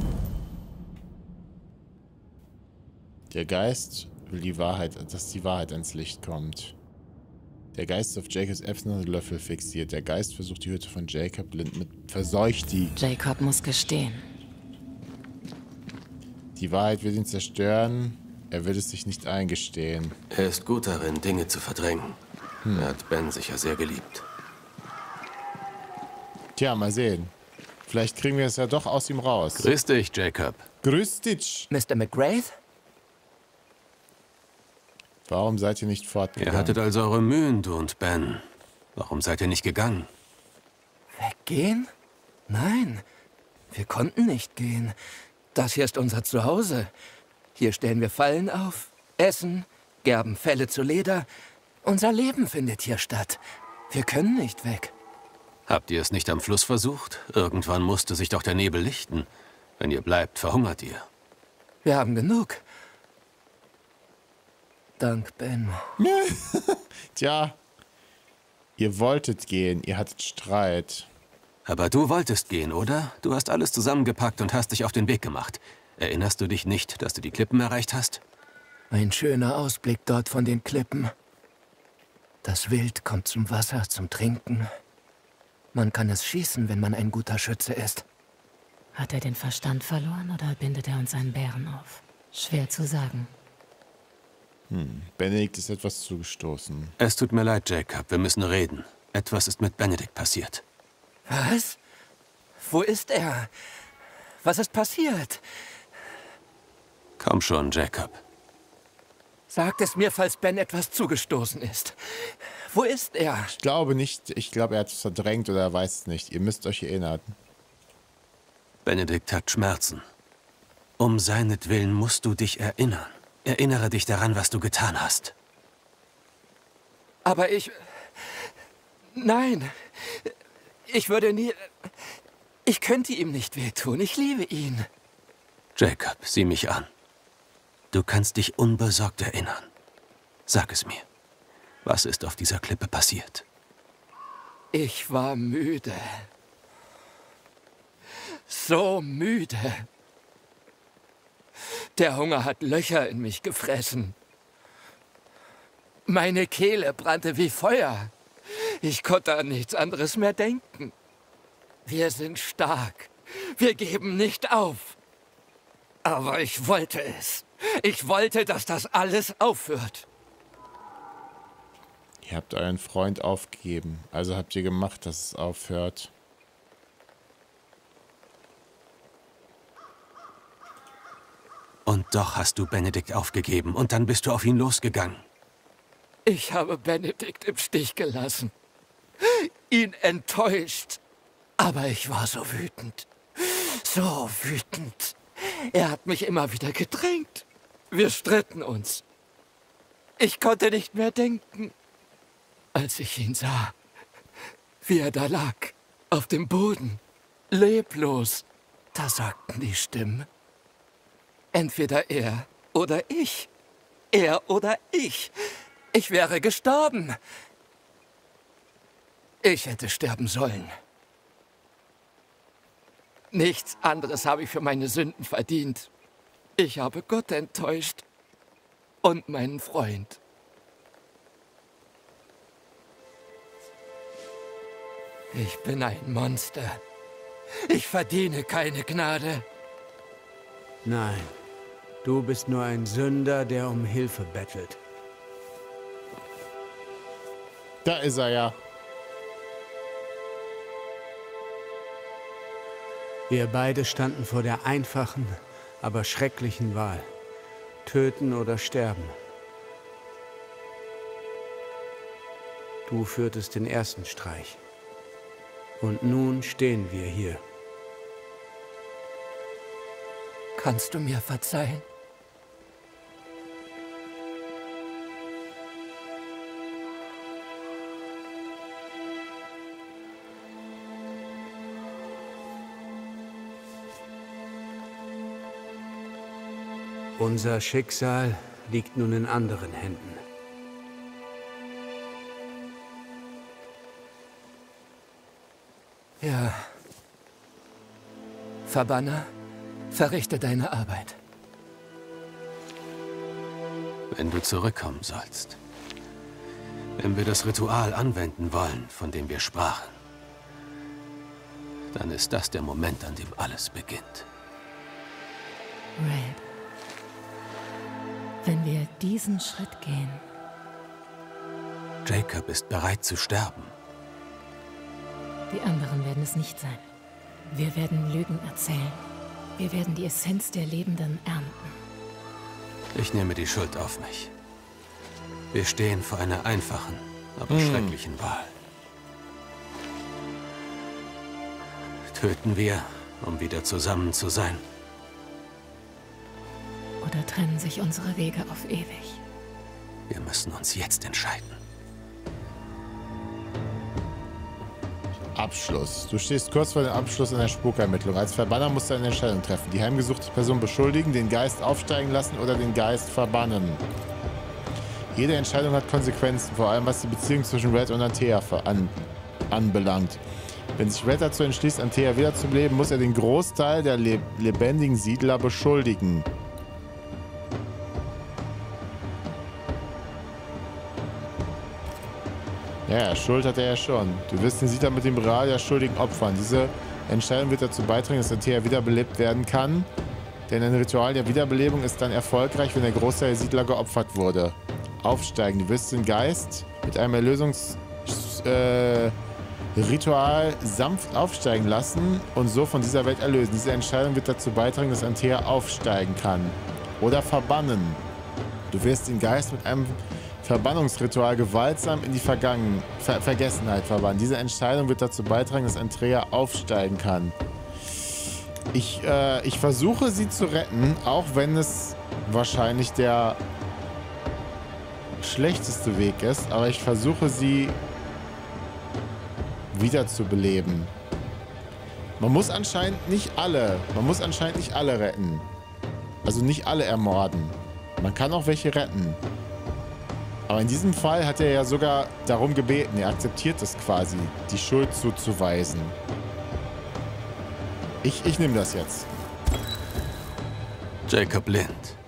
Der Geist will die Wahrheit, dass die Wahrheit ans Licht kommt. Der Geist ist auf Jacobs Äpfel und Löffel fixiert. Der Geist versucht die Hütte von Jacob blind mit... Verseucht die. Jacob muss gestehen. Die Wahrheit will ihn zerstören. Er will es sich nicht eingestehen. Er ist gut darin, Dinge zu verdrängen. Hm. Er hat Ben sicher sehr geliebt. Tja, mal sehen. Vielleicht kriegen wir es ja doch aus ihm raus. Grüß dich, Jacob. Grüß dich. Mister McWraith? Warum seid ihr nicht fortgegangen? Ihr hattet also eure Mühen, du und Ben. Warum seid ihr nicht gegangen? Weggehen? Nein, wir konnten nicht gehen. Das hier ist unser Zuhause. Hier stellen wir Fallen auf, essen, gerben Felle zu Leder. Unser Leben findet hier statt. Wir können nicht weg. Habt ihr es nicht am Fluss versucht? Irgendwann musste sich doch der Nebel lichten. Wenn ihr bleibt, verhungert ihr. Wir haben genug. Dank Ben. Tja, ihr wolltet gehen, ihr hattet Streit. Aber du wolltest gehen, oder? Du hast alles zusammengepackt und hast dich auf den Weg gemacht. Erinnerst du dich nicht, dass du die Klippen erreicht hast? Ein schöner Ausblick dort von den Klippen. Das Wild kommt zum Wasser, zum Trinken. Man kann es schießen, wenn man ein guter Schütze ist. Hat er den Verstand verloren oder bindet er uns einen Bären auf? Schwer zu sagen. Hm, Benedikt ist etwas zugestoßen. Es tut mir leid, Jacob. Wir müssen reden. Etwas ist mit Benedikt passiert. Was? Wo ist er? Was ist passiert? Komm schon, Jacob. Sagt es mir, falls Ben etwas zugestoßen ist. Wo ist er? Ich glaube nicht, ich glaube, er hat es verdrängt oder er weiß es nicht. Ihr müsst euch erinnern. Benedikt hat Schmerzen. Um seinetwillen musst du dich erinnern. Erinnere dich daran, was du getan hast. Aber ich... Nein. Ich würde nie... Ich könnte ihm nicht wehtun. Ich liebe ihn. Jacob, sieh mich an. Du kannst dich unbesorgt erinnern. Sag es mir. Was ist auf dieser Klippe passiert? Ich war müde. So müde. Der Hunger hat Löcher in mich gefressen. Meine Kehle brannte wie Feuer. Ich konnte an nichts anderes mehr denken. Wir sind stark. Wir geben nicht auf. Aber ich wollte es. Ich wollte, dass das alles aufhört. Ihr habt euren Freund aufgegeben. Also habt ihr gemacht, dass es aufhört. Und doch hast du Benedikt aufgegeben und dann bist du auf ihn losgegangen. Ich habe Benedikt im Stich gelassen. Ihn enttäuscht. Aber ich war so wütend. So wütend. Er hat mich immer wieder gedrängt. Wir stritten uns. Ich konnte nicht mehr denken. Als ich ihn sah, wie er da lag, auf dem Boden, leblos, da sagten die Stimmen, entweder er oder ich. Er oder ich. Ich wäre gestorben. Ich hätte sterben sollen. Nichts anderes habe ich für meine Sünden verdient. Ich habe Gott enttäuscht und meinen Freund. Ich bin ein Monster. Ich verdiene keine Gnade. Nein, du bist nur ein Sünder, der um Hilfe bettelt. Da ist er ja. Wir beide standen vor der einfachen, aber schrecklichen Wahl. Töten oder sterben. Du führtest den ersten Streich. Und nun stehen wir hier. Kannst du mir verzeihen? Unser Schicksal liegt nun in anderen Händen. Ja. Verbanner, verrichte deine Arbeit. Wenn du zurückkommen sollst. Wenn wir das Ritual anwenden wollen, von dem wir sprachen, dann ist das der Moment, an dem alles beginnt. Red. Wenn wir diesen Schritt gehen... Jacob ist bereit zu sterben. Die anderen werden es nicht sein. Wir werden Lügen erzählen. Wir werden die Essenz der Lebenden ernten. Ich nehme die Schuld auf mich. Wir stehen vor einer einfachen, aber hm. schrecklichen Wahl. Töten wir, um wieder zusammen zu sein? Oder trennen sich unsere Wege auf ewig? Wir müssen uns jetzt entscheiden. Abschluss. Du stehst kurz vor dem Abschluss einer Spukermittlung. Als Verbanner musst du eine Entscheidung treffen. Die heimgesuchte Person beschuldigen, den Geist aufsteigen lassen oder den Geist verbannen. Jede Entscheidung hat Konsequenzen, vor allem was die Beziehung zwischen Red und Antea an, anbelangt. Wenn sich Red dazu entschließt, Antea wiederzubeleben, muss er den Großteil der le lebendigen Siedler beschuldigen. Ja, Schuld hat er ja schon. Du wirst den Siedler mit dem Moral der Schuldigen opfern. Diese Entscheidung wird dazu beitragen, dass Antea wiederbelebt werden kann. Denn ein Ritual der Wiederbelebung ist dann erfolgreich, wenn der Großteil der Siedler geopfert wurde. Aufsteigen. Du wirst den Geist mit einem Erlösungsritual äh, sanft aufsteigen lassen und so von dieser Welt erlösen. Diese Entscheidung wird dazu beitragen, dass Antea aufsteigen kann. Oder verbannen. Du wirst den Geist mit einem Verbannungsritual gewaltsam in die Vergangen Ver Vergessenheit verbannen. Diese Entscheidung wird dazu beitragen, dass Antea aufsteigen kann. Ich, äh, ich versuche sie zu retten, auch wenn es wahrscheinlich der schlechteste Weg ist, aber ich versuche sie wiederzubeleben. Man muss anscheinend nicht alle, man muss anscheinend nicht alle retten. Also nicht alle ermorden. Man kann auch welche retten. Aber in diesem Fall hat er ja sogar darum gebeten, er akzeptiert es quasi, die Schuld zuzuweisen. Ich, ich nehme das jetzt. Jacob Lind.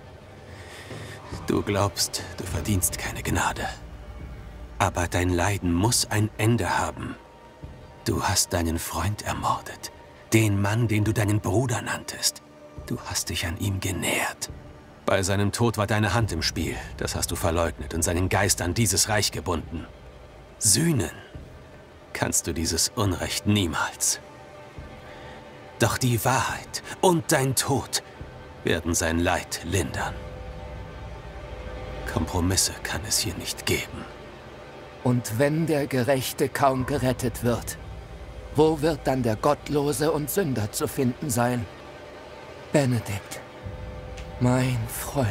Du glaubst, du verdienst keine Gnade. Aber dein Leiden muss ein Ende haben. Du hast deinen Freund ermordet. Den Mann, den du deinen Bruder nanntest. Du hast dich an ihm genähert. Bei seinem Tod war deine Hand im Spiel. Das hast du verleugnet und seinen Geist an dieses Reich gebunden. Sühnen kannst du dieses Unrecht niemals. Doch die Wahrheit und dein Tod werden sein Leid lindern. Kompromisse kann es hier nicht geben. Und wenn der Gerechte kaum gerettet wird, wo wird dann der Gottlose und Sünder zu finden sein? Benedikt, mein Freund,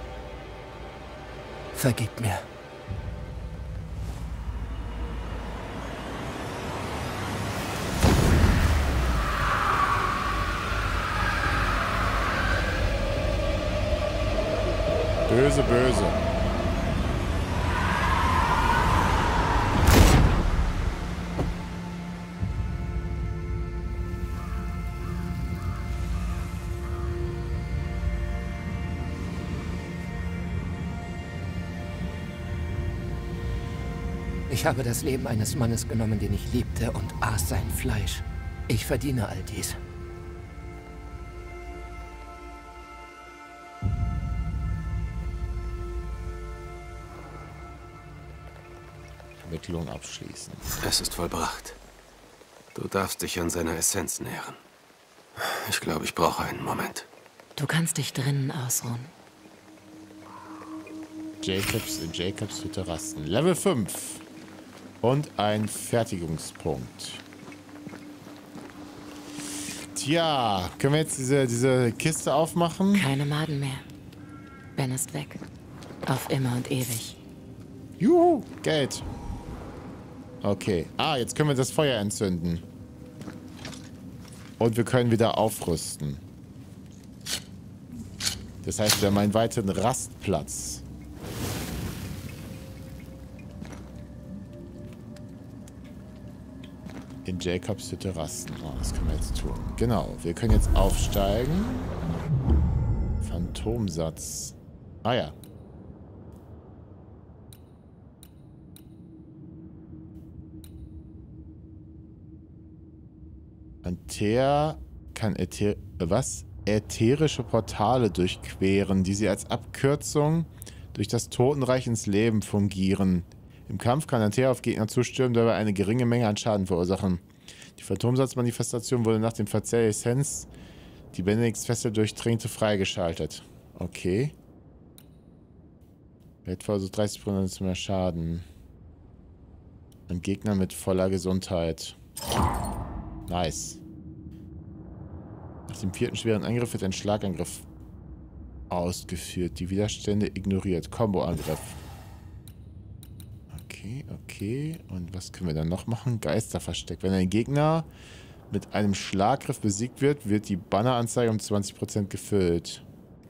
vergib mir. Böse, böse. Ich habe das Leben eines Mannes genommen, den ich liebte, und aß sein Fleisch. Ich verdiene all dies. Ermittlung abschließen. Es ist vollbracht. Du darfst dich an seiner Essenz nähren. Ich glaube, ich brauche einen Moment. Du kannst dich drinnen ausruhen. Jacobs in Jacobs Hütte rasten. Level fünf. Und ein Fertigungspunkt. Tja, können wir jetzt diese, diese Kiste aufmachen? Keine Maden mehr. Ben ist weg. Auf immer und ewig. Juhu, Geld. Okay. Ah, jetzt können wir das Feuer entzünden. Und wir können wieder aufrüsten. Das heißt, wir haben einen weiteren Rastplatz. In Jacobs Hütte rasten. Oh, das können wir jetzt tun. Genau, wir können jetzt aufsteigen. Phantomsatz. Ah ja. Antea kann äther was? ätherische Portale durchqueren, die sie als Abkürzung durch das Totenreich ins Leben fungieren. Im Kampf kann Antea auf Gegner zustürmen, dabei eine geringe Menge an Schaden verursachen. Die Phantomsatzmanifestation wurde nach dem Verzehr der Essenz, die Benedikts Fessel durchdringte, freigeschaltet. Okay. Etwa so dreißig Prozent mehr Schaden. An Gegner mit voller Gesundheit. Nice. Nach dem vierten schweren Angriff wird ein Schlagangriff ausgeführt. Die Widerstände ignoriert. Combo-Angriff. Okay, okay. Und was können wir dann noch machen? Geisterversteck. Wenn ein Gegner mit einem Schlaggriff besiegt wird, wird die Banneranzeige um zwanzig Prozent gefüllt.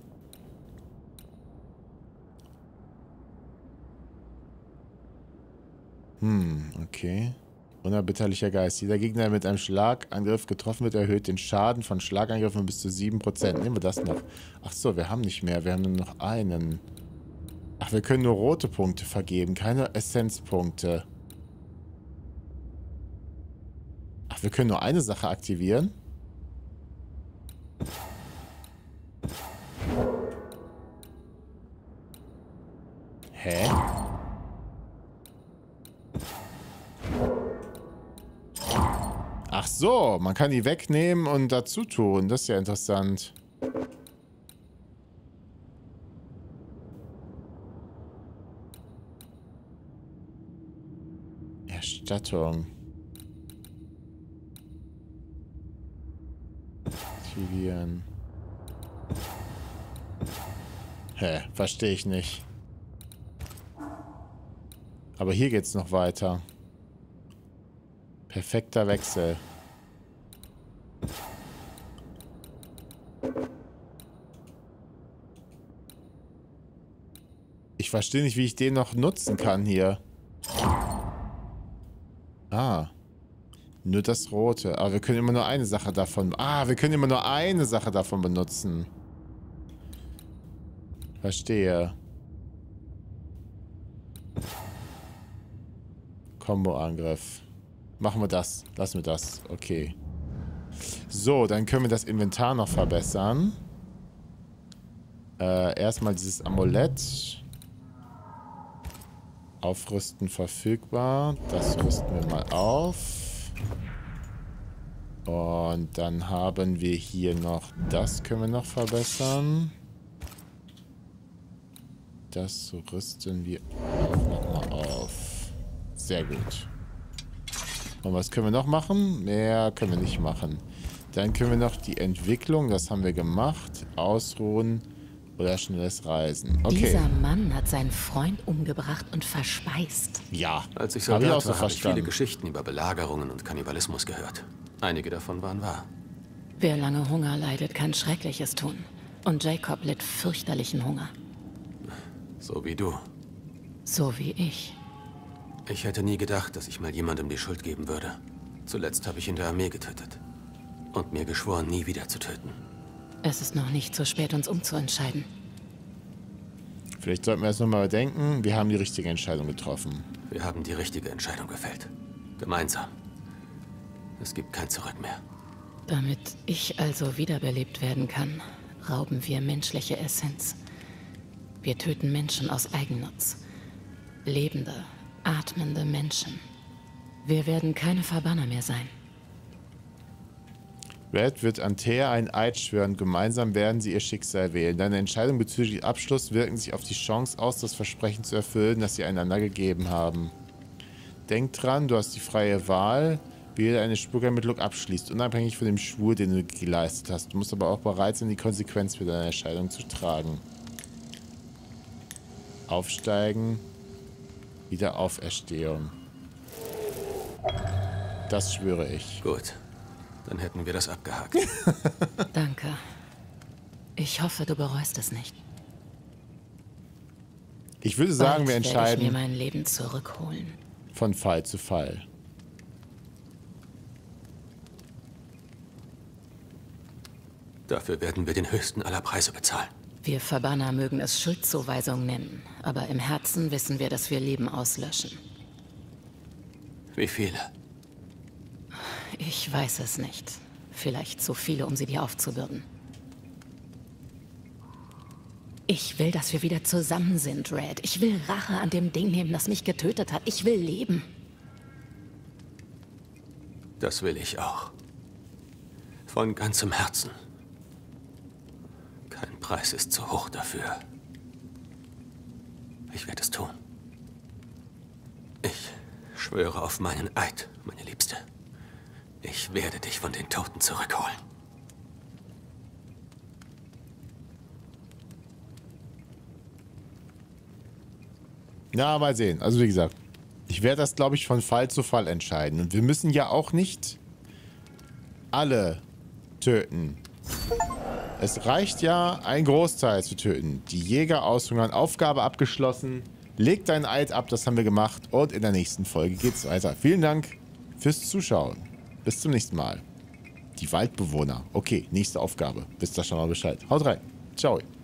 Hm, okay. Unerbitterlicher Geist. Jeder Gegner, der mit einem Schlagangriff getroffen wird, erhöht den Schaden von Schlagangriffen um bis zu sieben Prozent. Nehmen wir das noch. Ach so, wir haben nicht mehr. Wir haben nur noch einen. Ach, wir können nur rote Punkte vergeben, keine Essenzpunkte. Ach, wir können nur eine Sache aktivieren? Hä? Ach so, man kann die wegnehmen und dazu tun. Das ist ja interessant. Erstattung. Aktivieren. Hä, verstehe ich nicht. Aber hier geht's noch weiter. Perfekter Wechsel. Ich verstehe nicht, wie ich den noch nutzen kann hier. Ah. Nur das Rote. Aber wir können immer nur eine Sache davon... Ah, wir können immer nur eine Sache davon benutzen. Verstehe. Combo-Angriff. Machen wir das. Lassen wir das. Okay. So, dann können wir das Inventar noch verbessern. Äh, erstmal dieses Amulett. Aufrüsten verfügbar. Das rüsten wir mal auf. Und dann haben wir hier noch... Das können wir noch verbessern. Das rüsten wir auch nochmal auf. Sehr gut. Und was können wir noch machen? Mehr können wir nicht machen. Dann können wir noch die Entwicklung, das haben wir gemacht, ausruhen oder schnelles Reisen. Okay. Dieser Mann hat seinen Freund umgebracht und verspeist. Ja, Als ich hab Soldat auch so war, habe ich verstanden. viele Geschichten über Belagerungen und Kannibalismus gehört. Einige davon waren wahr. Wer lange Hunger leidet, kann Schreckliches tun. Und Jacob litt fürchterlichen Hunger. So wie du. So wie ich. Ich hätte nie gedacht, dass ich mal jemandem die Schuld geben würde. Zuletzt habe ich in der Armee getötet. Und mir geschworen, nie wieder zu töten. Es ist noch nicht zu spät, uns umzuentscheiden. Vielleicht sollten wir das nochmal bedenken. Wir haben die richtige Entscheidung getroffen. Wir haben die richtige Entscheidung gefällt. Gemeinsam. Es gibt kein Zurück mehr. Damit ich also wiederbelebt werden kann, rauben wir menschliche Essenz. Wir töten Menschen aus Eigennutz. Lebende, atmende Menschen. Wir werden keine Verbanner mehr sein. Red wird Antea ein Eid schwören. Gemeinsam werden sie ihr Schicksal wählen. Deine Entscheidung bezüglich Abschluss wirken sich auf die Chance aus, das Versprechen zu erfüllen, das sie einander gegeben haben. Denk dran, du hast die freie Wahl, wie du eine Spukermittlung abschließt, unabhängig von dem Schwur, den du geleistet hast. Du musst aber auch bereit sein, die Konsequenz für deine Entscheidung zu tragen. Aufsteigen. Wiederauferstehung. Das schwöre ich. Gut. Dann hätten wir das abgehakt. Danke. Ich hoffe, du bereust es nicht. Ich würde sagen, Bald wir werde ich entscheiden mir mein Leben zurückholen. von Fall zu Fall. Dafür werden wir den höchsten aller Preise bezahlen. Wir Verbanner mögen es Schuldzuweisung nennen, aber im Herzen wissen wir, dass wir Leben auslöschen. Wie viele? Ich weiß es nicht. Vielleicht zu viele, um sie dir aufzubürden. Ich will, dass wir wieder zusammen sind, Red. Ich will Rache an dem Ding nehmen, das mich getötet hat. Ich will leben. Das will ich auch. Von ganzem Herzen. Kein Preis ist zu hoch dafür. Ich werde es tun. Ich schwöre auf meinen Eid, meine Liebste. Ich werde dich von den Toten zurückholen. Ja, mal sehen. Also wie gesagt, Ich werde das, glaube ich, von Fall zu Fall entscheiden. Und wir müssen ja auch nicht alle töten. Es reicht ja, einen Großteil zu töten. Die Jäger aushungern, Aufgabe abgeschlossen. Leg deinen Eid ab, das haben wir gemacht. Und in der nächsten Folge geht's weiter. Vielen Dank fürs Zuschauen. Bis zum nächsten Mal. Die Waldbewohner. Okay, nächste Aufgabe. Wisst ihr schon mal Bescheid. Haut rein. Ciao.